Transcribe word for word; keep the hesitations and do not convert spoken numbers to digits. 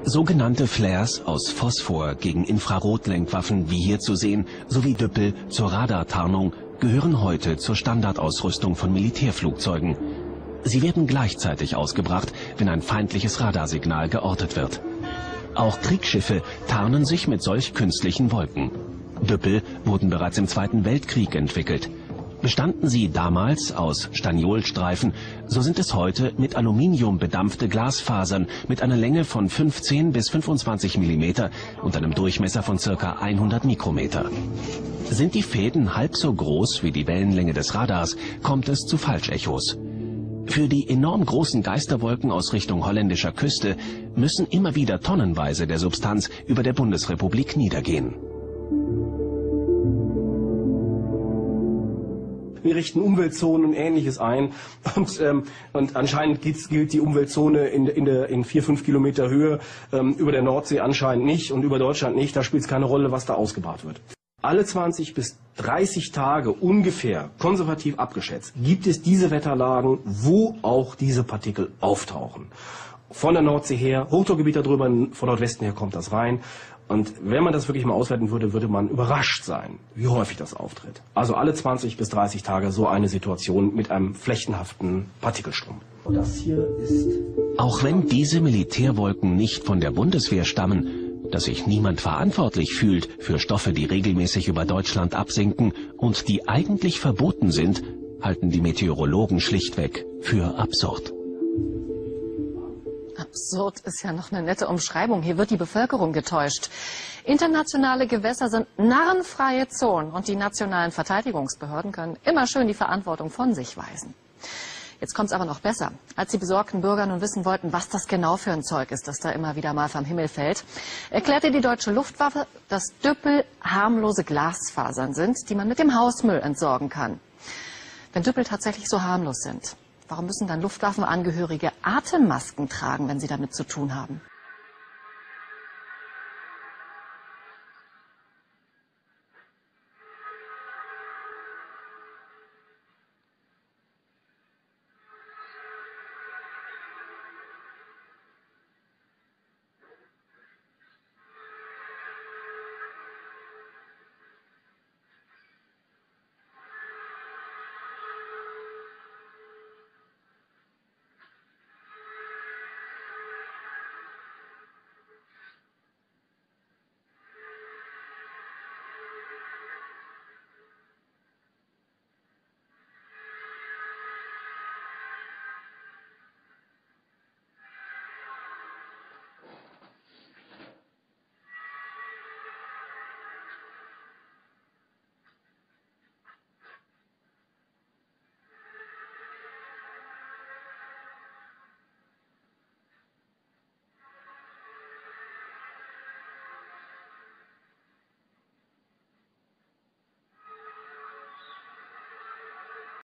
Sogenannte Flares aus Phosphor gegen Infrarotlenkwaffen, wie hier zu sehen, sowie Düppel zur Radartarnung gehören heute zur Standardausrüstung von Militärflugzeugen. Sie werden gleichzeitig ausgebracht, wenn ein feindliches Radarsignal geortet wird. Auch Kriegsschiffe tarnen sich mit solch künstlichen Wolken. Düppel wurden bereits im Zweiten Weltkrieg entwickelt. Bestanden sie damals aus Staniolstreifen, so sind es heute mit Aluminium bedampfte Glasfasern mit einer Länge von fünfzehn bis fünfundzwanzig Millimeter und einem Durchmesser von ca. hundert Mikrometer. Sind die Fäden halb so groß wie die Wellenlänge des Radars, kommt es zu Falschechos. Für die enorm großen Geisterwolken aus Richtung holländischer Küste müssen immer wieder tonnenweise der Substanz über der Bundesrepublik niedergehen. Wir richten Umweltzonen und Ähnliches ein und, ähm, und anscheinend gilt, gilt die Umweltzone in, in, der, in vier, fünf Kilometer Höhe ähm, über der Nordsee anscheinend nicht und über Deutschland nicht. Da spielt es keine Rolle, was da ausgebaut wird. Alle zwanzig bis dreißig Tage ungefähr, konservativ abgeschätzt, gibt es diese Wetterlagen, wo auch diese Partikel auftauchen. Von der Nordsee her, Hochdruckgebiet darüber, von Nordwesten her kommt das rein. Und wenn man das wirklich mal auswerten würde, würde man überrascht sein, wie häufig das auftritt. Also alle zwanzig bis dreißig Tage so eine Situation mit einem flächenhaften Partikelstrom. Das hier ist Auch wenn diese Militärwolken nicht von der Bundeswehr stammen, dass sich niemand verantwortlich fühlt für Stoffe, die regelmäßig über Deutschland absinken und die eigentlich verboten sind, halten die Meteorologen schlichtweg für absurd. Absurd ist ja noch eine nette Umschreibung. Hier wird die Bevölkerung getäuscht. Internationale Gewässer sind narrenfreie Zonen und die nationalen Verteidigungsbehörden können immer schön die Verantwortung von sich weisen. Jetzt kommt es aber noch besser. Als die besorgten Bürger nun wissen wollten, was das genau für ein Zeug ist, das da immer wieder mal vom Himmel fällt, erklärte die deutsche Luftwaffe, dass Düppel harmlose Glasfasern sind, die man mit dem Hausmüll entsorgen kann. Wenn Düppel tatsächlich so harmlos sind, warum müssen dann Luftwaffenangehörige Atemmasken tragen, wenn sie damit zu tun haben?